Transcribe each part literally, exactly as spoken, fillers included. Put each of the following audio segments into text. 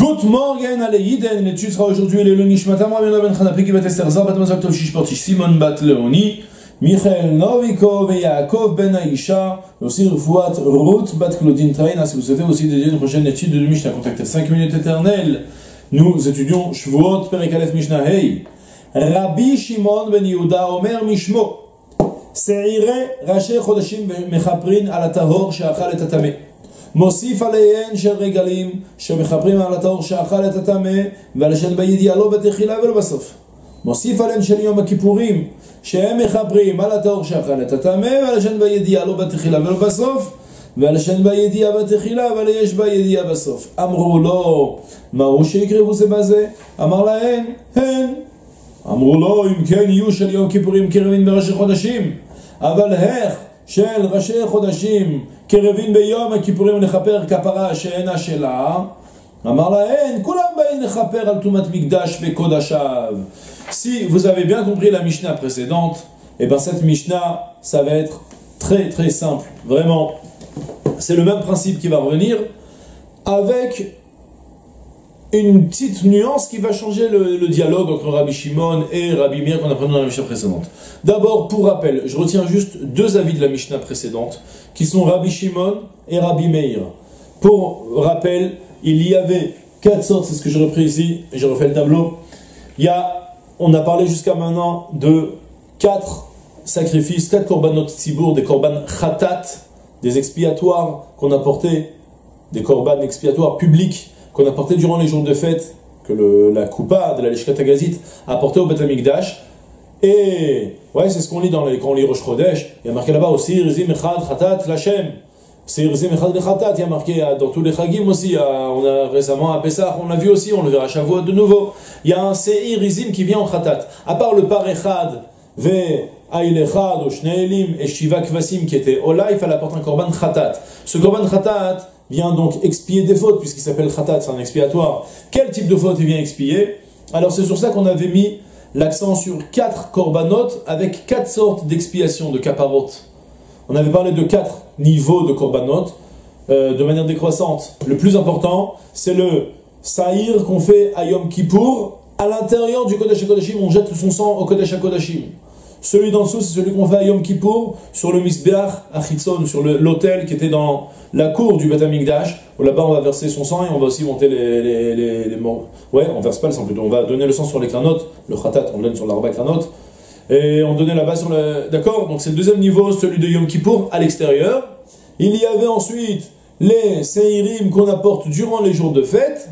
Good morning, allez, Yiden, l'étude sera aujourd'hui le Nishmatam, Rabbi Ben Chana, Peki Bat Esther, Zar Bat Mazak Tov Shish Portish, Simon Bat Leoni, Michael Novikov et Yaakov Ben Aisha, aussi Rufuat Ruth Bat Claudine Traina. Si vous souhaitez aussi dédier une prochaine étude de Mishnah, contactez cinq minutes éternelles. Nous étudions Shvuot, Perek Aleph Mishnah Hey. Rabbi Shimon Ben Yehuda Omer Mishmo, Seire Rashi Chodashim Mechaprin Al Tahor Sheachal Et Hatame. מוסיף עליהן של רגלים שמחברים על הטהור שאכל את הטמא ועל השן בידיעה לא בתחילה ולא בסוף. מוסיף עליהן של יום הכיפורים שהם מחברים על הטהור שאכל את הטמא ועל השן בידיעה לא בתחילה ולא בסוף ועל השן בידיעה בתחילה אבל יש בידיעה בסוף. אמרו לו, מהו שיקרבו זה בזה? אמר להן, הן. אמרו לו, אם כן יהיו של יום כיפורים קרבים בראשי חודשים, אבל איך של ראשי חודשים קרבים ביום הכיפורים לכפר כפרה שאינה שלה, אמר להן, כולם באים לכפר על תומת מקדש וקודשיו. Si vous avez bien compris la Mishnah précédente, et bien cette Mishnah, ça va être très très simple. Vraiment, c'est le même principe qui va revenir, avec une petite nuance qui va changer le, le dialogue entre Rabbi Shimon et Rabbi Meir qu'on apprenait dans la Mishnah précédente. D'abord, pour rappel, je retiens juste deux avis de la Mishnah précédente, qui sont Rabbi Shimon et Rabbi Meir. Pour rappel, il y avait quatre sortes, c'est ce que je repris ici, et je refais le tableau. Il y a, on a parlé jusqu'à maintenant de quatre sacrifices, quatre korbanot tzibour, des korban khatat, des expiatoires qu'on a portés, des korban expiatoires publics, qu'on a porté durant les jours de fête, que le, la coupa de la Lishkat Hagazit a porté au Beth Amikdash. Et ouais, c'est ce qu'on lit dans les, quand on lit Rosh Chodesh. Il y a marqué là-bas aussi Rizim Echad Chatat Lachem. C'est Rizim Echad Chatat. Il y a marqué dans tous les Chagim aussi. On a récemment à Pessah, on l'a vu aussi, on le verra à Shavuot de nouveau. Il y a un Seir Rizim qui vient en Chatat. À part le Par Echad, Ve Aïl Echad, ou Shneelim et Shiva Kvasim qui était Ola, il fallait apporter un Korban Chatat. Ce Korban Chatat vient donc expier des fautes, puisqu'il s'appelle Khatat, c'est un expiatoire. Quel type de faute il vient expier? Alors c'est sur ça qu'on avait mis l'accent sur quatre korbanot, avec quatre sortes d'expiation, de kaparot. On avait parlé de quatre niveaux de korbanot, euh, de manière décroissante. Le plus important, c'est le saïr qu'on fait à Yom Kippour. À l'intérieur du Kodesh HaKodashim, on jette son sang au Kodesh HaKodashim. Celui d'en dessous, c'est celui qu'on fait à Yom Kippour, sur le Misbeach Achitzon, sur l'autel qui était dans la cour du Beth Amikdash, où là-bas on va verser son sang et on va aussi monter les, les, les, les morts. Ouais, on verse pas le sang plutôt, on va donner le sang sur les cranotes, le khatat, on le donne sur l'arba cranote, et on donnait là-bas sur le... D'accord? Donc c'est le deuxième niveau, celui de Yom Kippour, à l'extérieur. Il y avait ensuite les seirim qu'on apporte durant les jours de fête,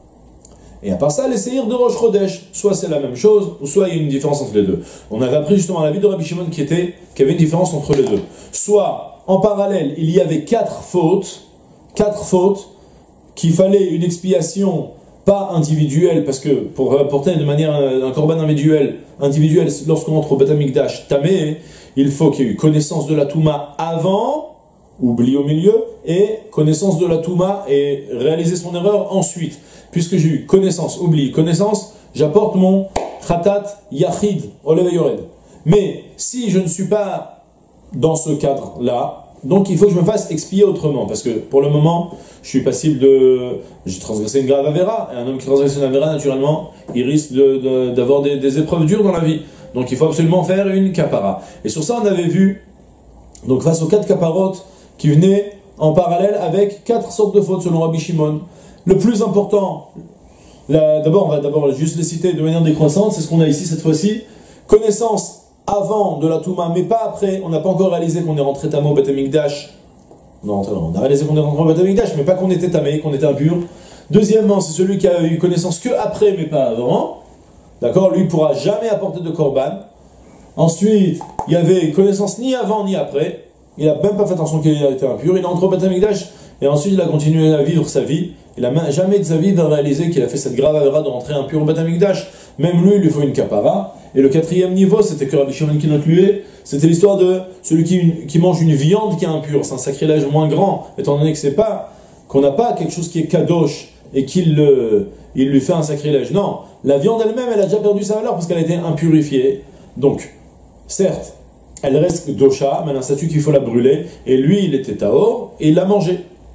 et à part ça, les séirs de Rosh Chodesh, soit c'est la même chose, ou soit il y a une différence entre les deux. On avait appris justement à la vie de Rabbi Shimon qui était, qu'il y avait une différence entre les deux. Soit, en parallèle, il y avait quatre fautes, quatre fautes, qu'il fallait une expiation pas individuelle, parce que pour apporter de manière un korban individuel, individuel lorsqu'on entre au Beth Amikdash tamé, il faut qu'il y ait eu connaissance de la Touma avant, oubli au milieu, et connaissance de la Touma et réaliser son erreur ensuite. Puisque j'ai eu connaissance, oubli, connaissance, j'apporte mon khatat yachid, olev yored. Mais si je ne suis pas dans ce cadre-là, donc il faut que je me fasse expier autrement, parce que pour le moment, je suis passible de... J'ai transgressé une grave avéra, et un homme qui transgresse une avéra, naturellement, il risque de, de, d'avoir des, des épreuves dures dans la vie. Donc il faut absolument faire une kapara. Et sur ça, on avait vu, donc face aux quatre kaparot, qui venaient en parallèle avec quatre sortes de fautes selon Rabbi Shimon. Le plus important, d'abord on va d'abord juste les citer de manière décroissante, c'est ce qu'on a ici cette fois-ci. Connaissance avant de la Touma, mais pas après. On n'a pas encore réalisé qu'on est rentré tamé au Beth Amikdash. Non, on a réalisé qu'on est rentré au Beth Amikdash, mais pas qu'on était tamé, qu'on était impur. Deuxièmement, c'est celui qui a eu connaissance que après, mais pas avant. D'accord, lui ne pourra jamais apporter de korban. Ensuite, il y avait connaissance ni avant ni après. Il n'a même pas fait attention qu'il a été impur. Il est rentré au Beth Amikdash et ensuite il a continué à vivre sa vie. Il n'a jamais de sa vie va réaliser qu'il a fait cette grave avéra de rentrer impur au Beth Amikdash. Même lui, il lui faut une kapara. Et le quatrième niveau, c'était que Rabbi Shimon qui l'incluait, c'était l'histoire de celui qui, qui mange une viande qui est impure. C'est un sacrilège moins grand, étant donné que c'est pas, qu'on n'a pas quelque chose qui est kadosh et qu'il le, il lui fait un sacrilège. Non, la viande elle-même, elle a déjà perdu sa valeur parce qu'elle a été impurifiée. Donc, certes, elle reste dosha, mais elle a un statut qu'il faut la brûler. Et lui, il était tahor et il l'a mangé.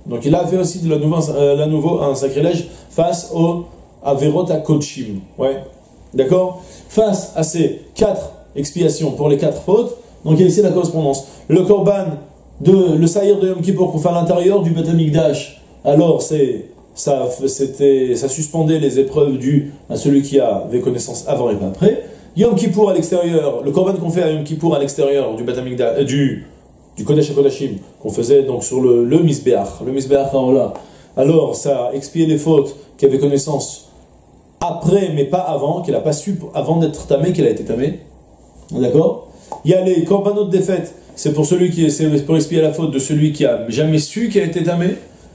Donc il a fait aussi de la nouveau, euh, la nouveau un sacrilège face au Averot HaKodshim. Ouais, d'accord? Face à ces quatre expiations pour les quatre fautes, donc il y a ici la correspondance. Le Korban, de, le Saïr de Yom Kippour qu'on fait à l'intérieur du Beth Amikdash, alors c'est, ça, c'était, ça suspendait les épreuves dues à celui qui avait connaissance avant et pas après. Yom Kippour à l'extérieur, le Korban qu'on fait à Yom Kippour à l'extérieur du Beth Amikdash, euh, du, du Kodesh HaKodashim, qu'on faisait donc sur le, le Misbeach, le Misbeach Haolah, alors ça expiait les fautes qui avaient connaissance après mais pas avant, qu'il n'a pas su avant d'être tamé, qu'il a été tamé. D'accord? Il y a les korbanot des fêtes, c'est pour celui qui c'est pour expier la faute de celui qui a jamais su qu'il a été tamé,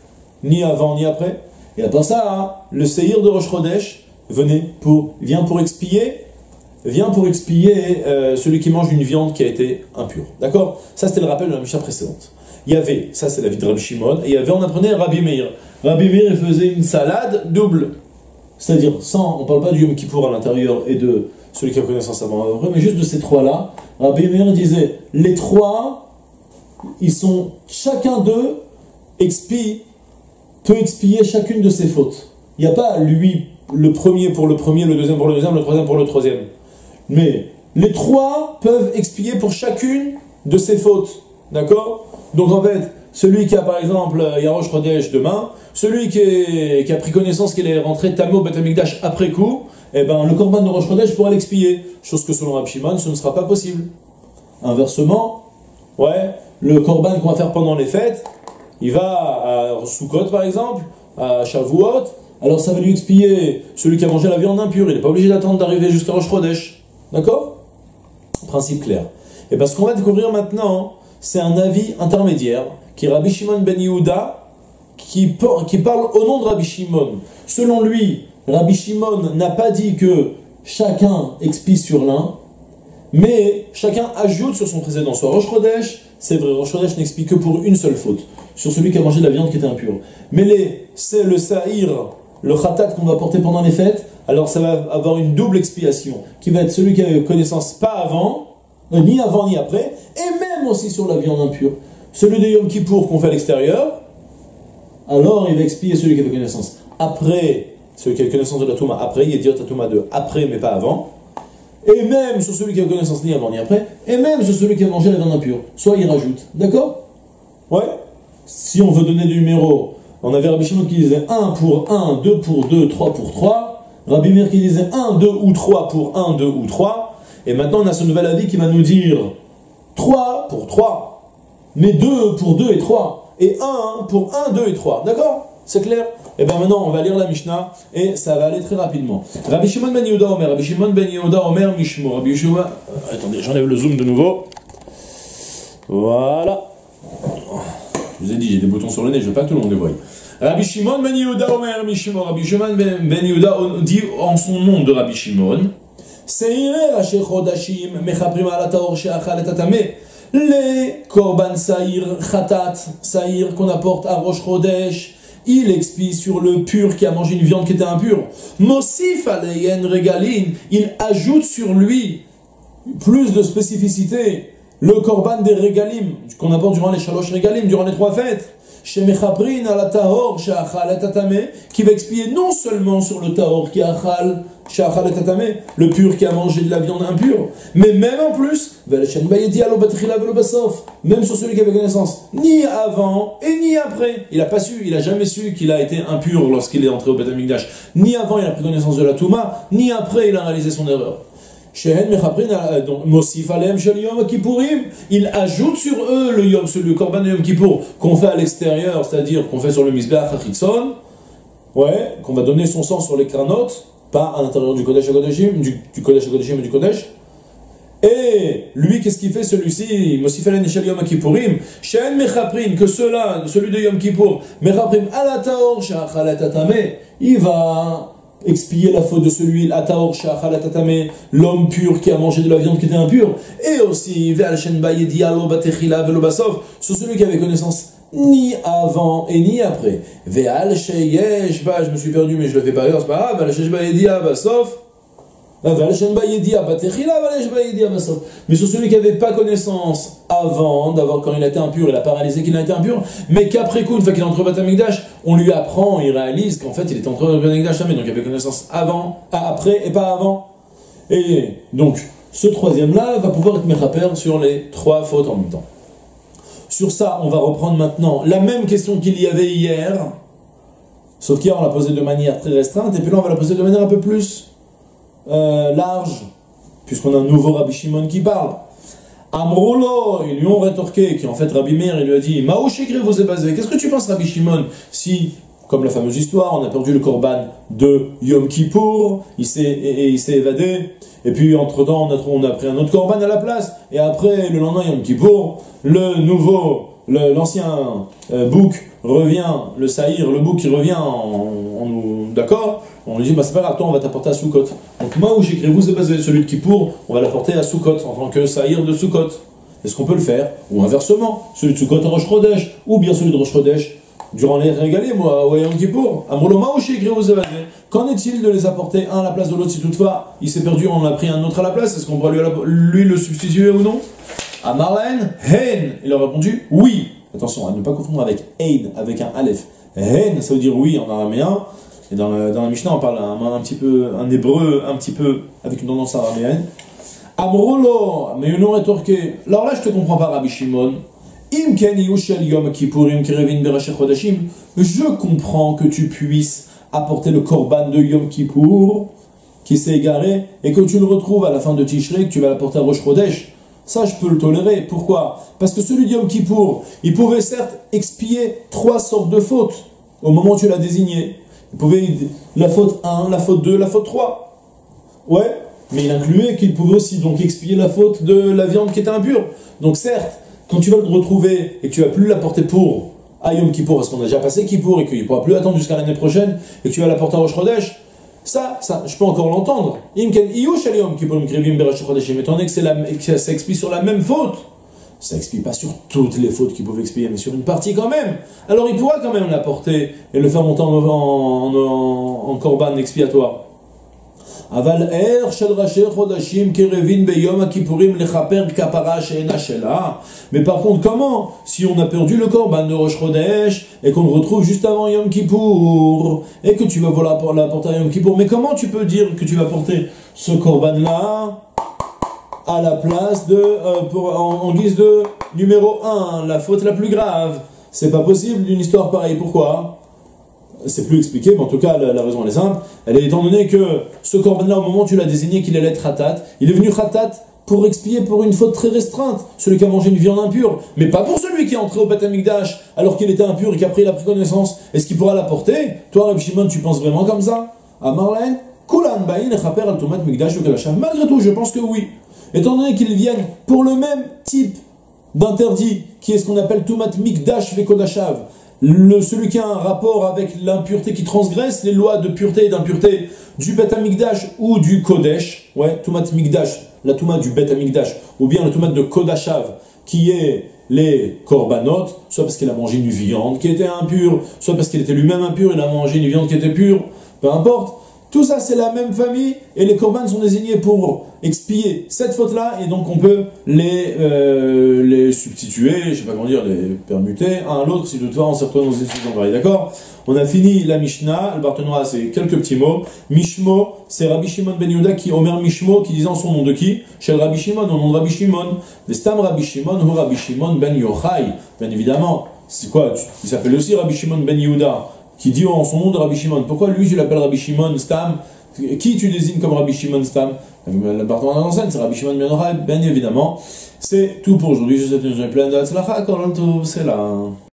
ni avant ni après. Et à part ça, hein, le séhir de Rosh Chodesh venait pour, vient pour expier, vient pour expier euh, celui qui mange une viande qui a été impure. D'accord? Ça c'était le rappel de la Mishnah précédente. Il y avait, ça c'est la vie de Rabbi Shimon, et il y avait, on apprenait Rabbi Meir. Rabbi Meir il faisait une salade double, c'est-à-dire sans, on ne parle pas du Yom Kippour à l'intérieur et de celui qui a connaissance avant et après, mais juste de ces trois-là. Rabbi Meir disait, les trois, ils sont, chacun d'eux expie, peut expier chacune de ses fautes. Il n'y a pas lui, le premier pour le premier, le deuxième pour le deuxième, le troisième pour le troisième. Mais les trois peuvent expier pour chacune de ses fautes. D'accord? Donc en fait, celui qui a par exemple Yarosh Chodesh demain, celui qui, est, qui a pris connaissance qu'il est rentré tamé au Beth Amikdash après coup, eh ben, le Korban de Rosh Chodesh pourra l'expier. Chose que selon Rabbi Shimon, ce ne sera pas possible. Inversement, ouais, le Korban qu'on va faire pendant les fêtes, il va à Sukkot par exemple, à Shavuot, alors ça va lui expier celui qui a mangé la viande impure, il n'est pas obligé d'attendre d'arriver jusqu'à Rosh Chodesh. D'accord? Principe clair. Et bien ce qu'on va découvrir maintenant, c'est un avis intermédiaire, qui est Rabbi Shimon ben Yehuda, qui, qui parle au nom de Rabbi Shimon. Selon lui, Rabbi Shimon n'a pas dit que chacun expie sur l'un, mais chacun ajoute sur son précédent. Soit Rosh Chodesh, c'est vrai, Rosh Chodesh n'expie que pour une seule faute, sur celui qui a mangé de la viande qui était impure. Mais les, c'est le Sahir, le Khatat qu'on va porter pendant les fêtes, alors ça va avoir une double expiation, qui va être celui qui a connaissance pas avant, euh, ni avant ni après, et même aussi sur la viande impure. Celui de Yom Kippour qu'on fait à l'extérieur, alors il va expier celui qui avait connaissance après, celui qui a connaissance de la Touma après, il est dit Touma de après mais pas avant, et même sur celui qui a connaissance ni avant ni après, et même sur celui qui a mangé la viande impure. Soit il rajoute. D'accord? Ouais. Si on veut donner des numéros, on avait Rabbi Shimon qui disait un pour un, deux pour deux, trois pour trois. Rabbi Meir qui disait un, deux ou trois pour un, deux ou trois. Et maintenant on a ce nouvel avis qui va nous dire trois pour trois, mais deux pour deux et trois, et un pour un, deux et trois. D'accord? C'est clair? Et bien maintenant, on va lire la Mishnah, et ça va aller très rapidement. Rabbi Shimon ben Yehuda Omer, Rabbi Shimon ben Yehuda Omer Mishmo, Rabbi Shimon... Attendez, j'enlève le zoom de nouveau. Voilà. Je vous ai dit, j'ai des boutons sur le nez, je veux pas que tout le monde les voie. Rabbi Shimon ben Yehuda Omer Mishmo, Rabbi Shimon ben Yehuda dit en son nom de Rabbi Shimon, Seireh Rashi Chodashim Mechaprim ala Taor she'achal et atameh. Les korban saïr, khatat, saïr qu'on apporte à Rosh Chodesh, il expie sur le pur qui a mangé une viande qui était impure. Mosif aleyen regalin, il ajoute sur lui plus de spécificité. Le korban des regalim, qu'on apporte durant les shalosh regalim, durant les trois fêtes. Chez Mechaprin ala tahor she'achal et atameh, qui va expier non seulement sur le tahor qui achal, she'achal et atameh, le pur qui a mangé de la viande impure, mais même en plus, même sur celui qui avait connaissance, ni avant et ni après. Il n'a pas su, il n'a jamais su qu'il a été impur lorsqu'il est entré au Beth Amikdash. Ni avant il a pris connaissance de la Touma, ni après il a réalisé son erreur. Il ajoute sur eux le Yom, le Korban de Yom Kippour qu'on fait à l'extérieur, c'est-à-dire qu'on fait sur le Mizbeach HaChitzon, ouais, qu'on va donner son sang sur les cranotes, pas à l'intérieur du Kodesh HaKodashim, du, du Kodesh HaKodashim et du Kodesh. Et lui, qu'est-ce qu'il fait celui-ci? Mosifalen Eshel Yom Kippourim, She'en Mechaprin, que cela, celui de Yom Kippour, Mechaprim ala Taor she'achal et atameh, il va expier la faute de celui, la Taor she'achal et atameh, l'homme pur qui a mangé de la viande qui était impure, et aussi Ve'al Shen Bayedi lo batechila velo basov, sur celui qui avait connaissance ni avant et ni après. Ve'al sheyesh ba, je me suis perdu mais je le fais pas ailleurs, c'est pas grave. Ve'al sheyesh bayedi basov. Mais sur celui qui n'avait pas connaissance avant d'avoir, quand il a été impur, il a pas réalisé qu'il a été impur, mais qu'après coup, une fois qu'il est entré au Beth Amikdash, on lui apprend, il réalise qu'en fait il était entré au Beth Amikdash jamais, donc il avait connaissance avant, après et pas avant. Et donc, ce troisième-là va pouvoir être méchaper sur les trois fautes en même temps. Sur ça, on va reprendre maintenant la même question qu'il y avait hier, sauf qu'hier on l'a posée de manière très restreinte, et puis là on va la poser de manière un peu plus Euh, large, puisqu'on a un nouveau Rabbi Shimon qui parle. Amrolo, ils lui ont rétorqué, qui en fait Rabbi Meir, il lui a dit Maouché vous est basé. Qu'est-ce que tu penses, Rabbi Shimon, si, comme la fameuse histoire, on a perdu le korban de Yom Kippour, il s'est et, et il s'est évadé, et puis entre-temps on a, on a pris un autre korban à la place, et après, le lendemain Yom Kippour, le nouveau, le, l'ancien euh, bouc revient, le saïr, le bouc qui revient en, en nous, d'accord? On lui dit, bah c'est pas grave, toi on va t'apporter à Sukkot. Donc moi où j'écris vous c'est basé celui de Kippour, on va l'apporter à Sukkot en tant que saïr de Sukkot. Est-ce qu'on peut le faire? Ou inversement, celui de Sukkot en Rosh Chodesh, ou bien celui de Rosh Chodesh durant les régalés, moi, ou Yom Kippour. Amrolo ma où j'écris vous c'est basé. Qu'en est-il de les apporter un à la place de l'autre si toutefois il s'est perdu, on a pris un autre à la place? Est-ce qu'on pourra lui, lui le substituer ou non? Amarlen, Hen, il a répondu oui. Attention, à ne pas confondre avec Eid, avec un Aleph. Hen, ça veut dire oui en araméen. Et dans, le, dans la Mishnah, on parle un, un petit peu, un hébreu, un petit peu, avec une tendance araméenne. Amrolo, mais ils ont rétorqué. Alors là, je te comprends pas, Rabbi Shimon. Im ken yushel yom kippurim kirevin berasheh chodashim. Je comprends que tu puisses apporter le korban de Yom Kippour, qui s'est égaré, et que tu le retrouves à la fin de Tishrei, que tu vas l'apporter à Rosh Chodesh. Ça, je peux le tolérer. Pourquoi? Parce que celui de Yom Kippour, il pouvait certes expier trois sortes de fautes, au moment où tu l'as désigné. Il pouvait la faute un, la faute deux, la faute trois. Ouais, mais il incluait qu'il pouvait aussi donc expier la faute de la viande qui était impure. Donc certes, quand tu vas le retrouver et que tu vas plus l'apporter pour à Yom Kippour, parce qu'on a déjà passé Kippour et qu'il ne pourra plus attendre jusqu'à l'année prochaine, et que tu vas l'apporter à Rosh Chodesh, ça, ça, je peux encore l'entendre. Étant donné que, c'est la, que ça expie sur la même faute. Ça expie pas sur toutes les fautes qu'il pouvait expier, mais sur une partie quand même. Alors il pourra quand même l'apporter et le faire monter en, en, en, en korban expiatoire. Aval er shel rashi chodashim kerevin beyom kippurim lechaper kapara she'ena shela. Mais par contre, comment? Si on a perdu le korban de Rosh Chodesh et qu'on le retrouve juste avant Yom Kippour et que tu vas l'apporter à Yom Kippour, mais comment tu peux dire que tu vas porter ce korban-là à la place de, euh, pour, en, en guise de numéro un, la faute la plus grave? C'est pas possible d'une histoire pareille. Pourquoi? C'est plus expliqué, mais en tout cas, la, la raison elle est simple. Elle est étant donné que ce korban-là, au moment où tu l'as désigné qu'il allait être khatat, il est venu khatat pour expier pour une faute très restreinte, celui qui a mangé une viande impure, mais pas pour celui qui est entré au Beth Amikdash alors qu'il était impur et qu'après il a pris connaissance. Est-ce qu'il pourra l'apporter? Toi, Rabbi Shimon, tu penses vraiment comme ça? À Marlène, Kulan Bain et Chaper al Tumat Mikdash ou Kalashav. Malgré tout, je pense que oui. Étant donné qu'ils viennent pour le même type d'interdit, qui est ce qu'on appelle Tumat Mikdash ve Kodashav, le, celui qui a un rapport avec l'impureté, qui transgresse les lois de pureté et d'impureté du Beth Amikdash ou du Kodesh, ouais, Tumat Mikdash, la Tumat du Beth Amikdash, ou bien la Tumat de Kodashav, qui est les korbanot, soit parce qu'il a mangé une viande qui était impure, soit parce qu'il était lui-même impur, il a mangé une viande qui était pure, peu importe. Tout ça, c'est la même famille, et les korban sont désignés pour expier cette faute-là, et donc on peut les, euh, les substituer, je sais pas comment dire, les permuter, un à l'autre, si toutefois on se retrouve dans une situation pareille, d'accord? On a fini la Mishnah, le Barthénois, c'est quelques petits mots. Mishmo, c'est Rabbi Shimon ben Yehuda qui, Omer Mishmo, qui disait en son nom de qui? Chez Rabbi Shimon, au nom de Rabbi Shimon. Vestam Rabbi Shimon, ou Rabbi Shimon ben Yochai, bien évidemment. C'est quoi? Il s'appelle aussi Rabbi Shimon ben Yehuda, qui dit en son nom de Rabbi Shimon. Pourquoi lui, je l'appelle Rabbi Shimon Stam? Qui tu désignes comme Rabbi Shimon Stam? La partie en scène, c'est Rabbi Shimon ben Yochai, bien évidemment. C'est tout pour aujourd'hui. Je vous souhaite une journée pleine de Hatzlacha, Kol Tov, c'est là.